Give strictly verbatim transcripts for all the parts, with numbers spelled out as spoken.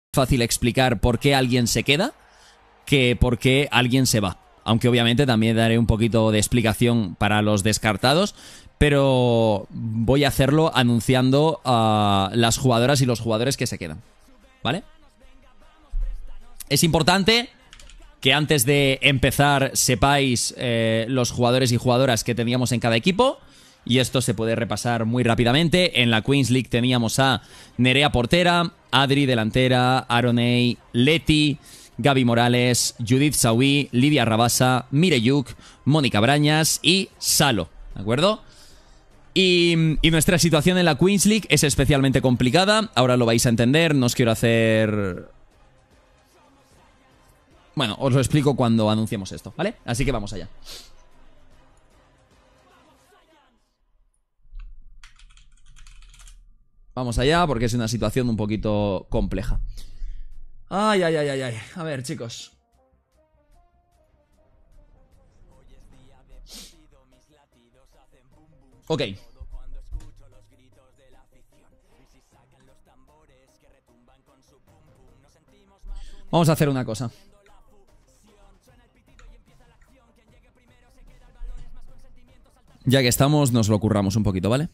fácil explicar por qué alguien se queda que por qué alguien se va. Aunque obviamente también daré un poquito de explicación para los descartados, pero voy a hacerlo anunciando a las jugadoras y los jugadores que se quedan, ¿vale? Es importante que antes de empezar sepáis eh, los jugadores y jugadoras que teníamos en cada equipo. Y esto se puede repasar muy rápidamente. En la Queens League teníamos a Nerea portera, Adri delantera, Aroney, Leti, Gaby Morales, Judith Sawi, Lidia Rabasa, Mireyuk, Mónica Brañas y Salo, ¿de acuerdo? Y, y nuestra situación en la Queens League es especialmente complicada. Ahora lo vais a entender, no os quiero hacer... Bueno, os lo explico cuando anunciemos esto, ¿vale? Así que vamos allá. Vamos allá porque es una situación un poquito compleja. Ay, ay, ay, ay, ay. A ver, chicos. Ok. Vamos a hacer una cosa. Ya que estamos, nos lo curramos un poquito, ¿vale?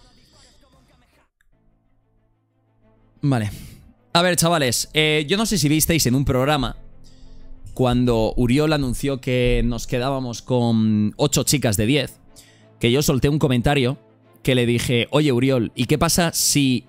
Vale. A ver, chavales, eh, yo no sé si visteis en un programa cuando Uriol anunció que nos quedábamos con ocho chicas de diez, que yo solté un comentario que le dije, oye Uriol, ¿y qué pasa si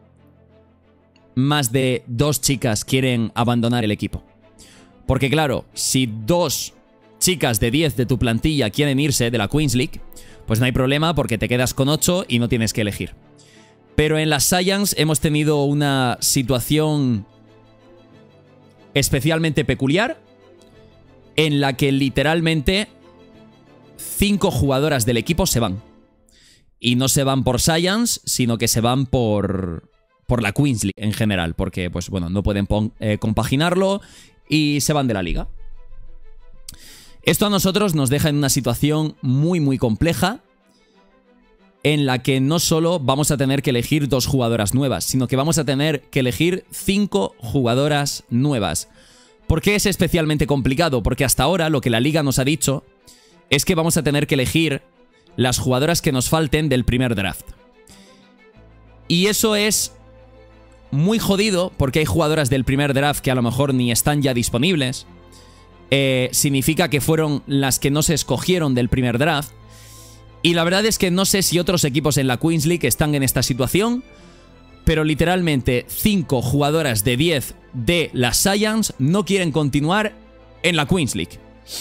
más de dos chicas quieren abandonar el equipo? Porque claro, si dos chicas de diez de tu plantilla quieren irse de la Queens League, pues no hay problema porque te quedas con ocho y no tienes que elegir. Pero en las Science hemos tenido una situación especialmente peculiar en la que literalmente cinco jugadoras del equipo se van. Y no se van por Science, sino que se van por, por la Queens League en general, porque pues bueno, no pueden eh, compaginarlo y se van de la liga. Esto a nosotros nos deja en una situación muy muy compleja, en la que no solo vamos a tener que elegir dos jugadoras nuevas, sino que vamos a tener que elegir cinco jugadoras nuevas. ¿Por qué es especialmente complicado? Porque hasta ahora lo que la liga nos ha dicho es que vamos a tener que elegir las jugadoras que nos falten del primer draft. Y eso es muy jodido porque hay jugadoras del primer draft que a lo mejor ni están ya disponibles. Eh, significa que fueron las que no se escogieron del primer draft. Y la verdad es que no sé si otros equipos en la Queens League están en esta situación, pero literalmente cinco jugadoras de diez de las Science no quieren continuar en la Queens League.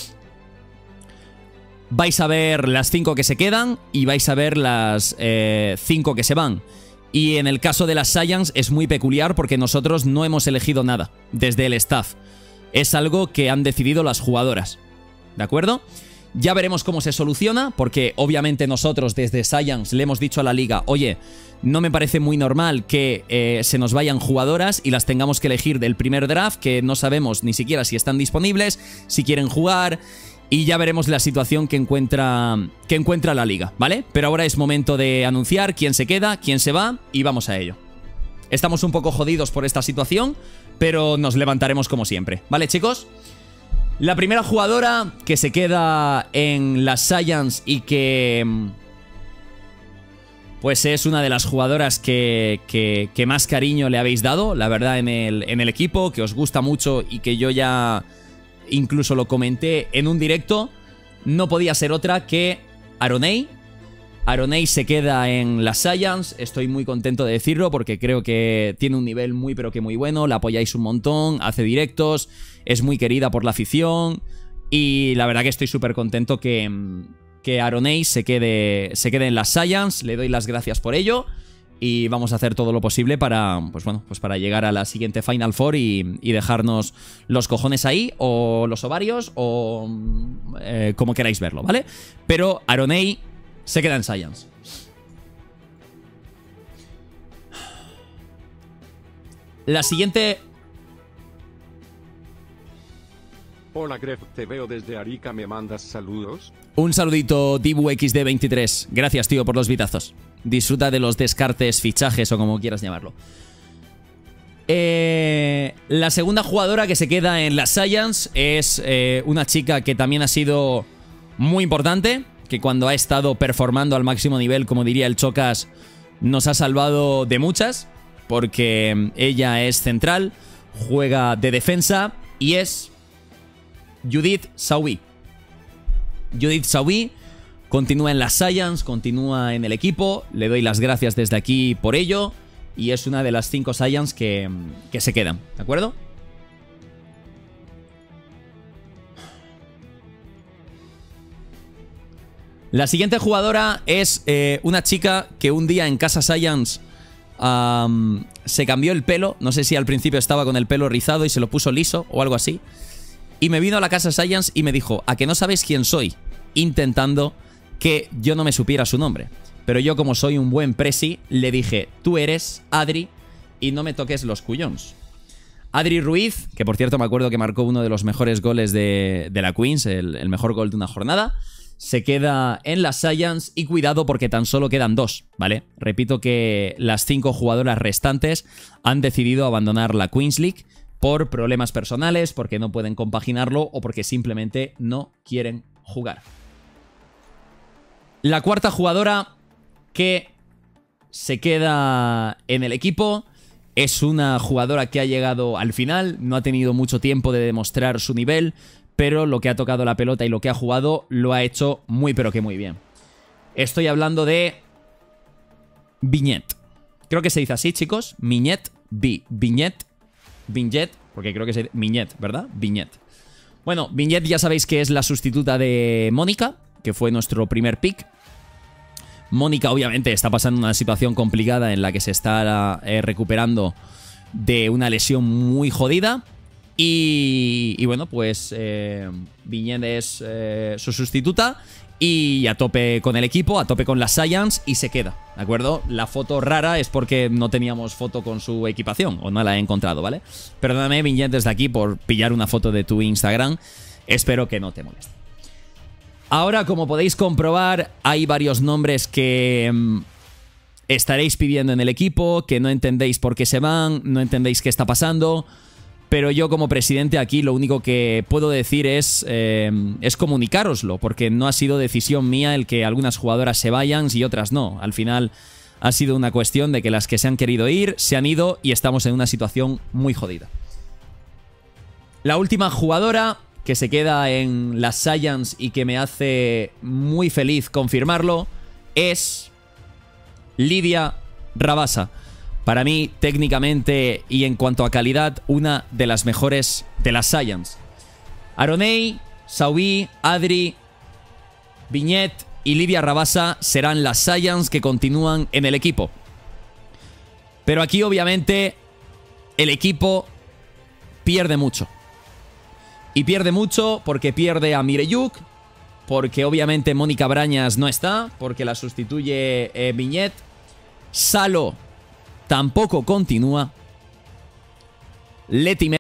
Vais a ver las cinco que se quedan y vais a ver las eh, cinco que se van. Y en el caso de las Science es muy peculiar porque nosotros no hemos elegido nada desde el staff. Es algo que han decidido las jugadoras, ¿de acuerdo? Ya veremos cómo se soluciona, porque obviamente nosotros desde Science le hemos dicho a la liga, oye, no me parece muy normal que eh, se nos vayan jugadoras y las tengamos que elegir del primer draft, que no sabemos ni siquiera si están disponibles, si quieren jugar, y ya veremos la situación que encuentra, que encuentra la liga, ¿vale? Pero ahora es momento de anunciar quién se queda, quién se va, y vamos a ello. Estamos un poco jodidos por esta situación, pero nos levantaremos como siempre, ¿vale, chicos? La primera jugadora que se queda en las Science y que pues es una de las jugadoras que, que, que más cariño le habéis dado, la verdad, en el, en el equipo, que os gusta mucho y que yo ya incluso lo comenté en un directo, no podía ser otra que Aroney. Aroney se queda en las Science, estoy muy contento de decirlo porque creo que tiene un nivel muy pero que muy bueno, la apoyáis un montón, hace directos, es muy querida por la afición y la verdad que estoy súper contento que, que Aroney se quede, se quede en las Science, le doy las gracias por ello y vamos a hacer todo lo posible para, pues bueno, pues para llegar a la siguiente Final Four y, y dejarnos los cojones ahí o los ovarios o eh, como queráis verlo, ¿vale? Pero Aroney se queda en Science. La siguiente... Hola Gref, te veo desde Arica, ¿me mandas saludos? Un saludito Dibu equis de veintitrés. Gracias, tío, por los vitazos. Disfruta de los descartes, fichajes o como quieras llamarlo. Eh, La segunda jugadora que se queda en las Science es eh, una chica que también ha sido muy importante, que cuando ha estado performando al máximo nivel, como diría el Chocas, nos ha salvado de muchas, porque ella es central, juega de defensa y es Judith Saoui. Judith Saoui continúa en las Science, continúa en el equipo, le doy las gracias desde aquí por ello. Y es una de las cinco Science que, que se quedan, ¿de acuerdo? La siguiente jugadora es eh, una chica que un día en Casa Science um, se cambió el pelo. No sé si al principio estaba con el pelo rizado y se lo puso liso o algo así. Y me vino a la Casa Science y me dijo, ¿a que no sabes quién soy? Intentando que yo no me supiera su nombre. Pero yo, como soy un buen presi, le dije, tú eres Adri y no me toques los cuyons. Adri Ruiz, que por cierto me acuerdo que marcó uno de los mejores goles de, de la Queens, el, el mejor gol de una jornada, se queda en las Science y cuidado porque tan solo quedan dos, ¿vale? Repito que las cinco jugadoras restantes han decidido abandonar la Queens League por problemas personales, porque no pueden compaginarlo o porque simplemente no quieren jugar. La cuarta jugadora que se queda en el equipo es una jugadora que ha llegado al final, no ha tenido mucho tiempo de demostrar su nivel, pero lo que ha tocado la pelota y lo que ha jugado lo ha hecho muy pero que muy bien. Estoy hablando de Viñet. Creo que se dice así, chicos. Viñet, Vi, Viñet, Viñet, porque creo que se dice Viñet, ¿verdad? Viñet. Bueno, Viñet ya sabéis que es la sustituta de Mónica, que fue nuestro primer pick. Mónica obviamente está pasando una situación complicada en la que se está eh, recuperando de una lesión muy jodida. Y, y bueno, pues eh, Viñet es eh, su sustituta y a tope con el equipo, a tope con las Science y se queda, ¿de acuerdo? La foto rara es porque no teníamos foto con su equipación o no la he encontrado, ¿vale? Perdóname, Viñet, desde aquí por pillar una foto de tu Instagram. Espero que no te moleste. Ahora, como podéis comprobar, hay varios nombres que mmm, estaréis pidiendo en el equipo, que no entendéis por qué se van, no entendéis qué está pasando, pero yo como presidente aquí lo único que puedo decir es, eh, es comunicároslo, porque no ha sido decisión mía el que algunas jugadoras se vayan y otras no. Al final ha sido una cuestión de que las que se han querido ir, se han ido y estamos en una situación muy jodida. La última jugadora que se queda en las Science y que me hace muy feliz confirmarlo, es Lidia Rabasa. Para mí, técnicamente y en cuanto a calidad, una de las mejores de las Science. Aronei, Saoui, Adri, Viñet y Lidia Rabasa serán las Science que continúan en el equipo. Pero aquí, obviamente, el equipo pierde mucho. Y pierde mucho porque pierde a Mireyuk, porque obviamente Mónica Brañas no está, porque la sustituye eh, Viñet. Salo tampoco continúa. Leti